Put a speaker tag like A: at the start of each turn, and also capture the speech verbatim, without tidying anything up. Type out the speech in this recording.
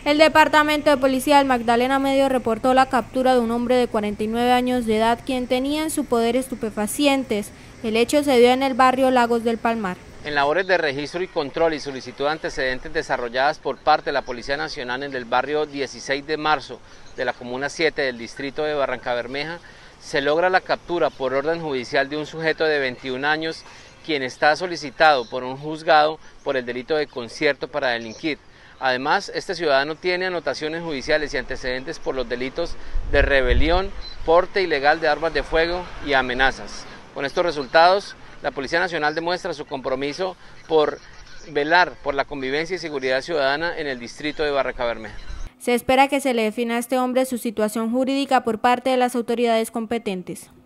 A: El Departamento de Policía del Magdalena Medio reportó la captura de un hombre de cuarenta y nueve años de edad quien tenía en su poder estupefacientes. El hecho se dio en el barrio Lagos del Palmar.
B: En labores de registro y control y solicitud de antecedentes desarrolladas por parte de la Policía Nacional en el barrio dieciséis de marzo de la Comuna siete del distrito de Barrancabermeja, se logra la captura por orden judicial de un sujeto de veintiún años, quien está solicitado por un juzgado por el delito de concierto para delinquir. Además, este ciudadano tiene anotaciones judiciales y antecedentes por los delitos de rebelión, porte ilegal de armas de fuego y amenazas. Con estos resultados, la Policía Nacional demuestra su compromiso por velar por la convivencia y seguridad ciudadana en el distrito de Barrancabermeja.
A: Se espera que se le defina a este hombre su situación jurídica por parte de las autoridades competentes.